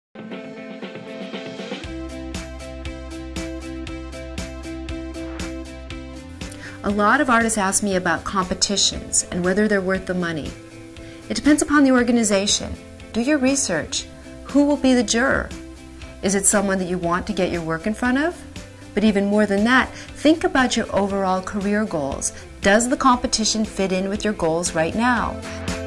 A lot of artists ask me about competitions and whether they're worth the money. It depends upon the organization. Do your research. Who will be the juror? Is it someone that you want to get your work in front of? But even more than that, think about your overall career goals. Does the competition fit in with your goals right now?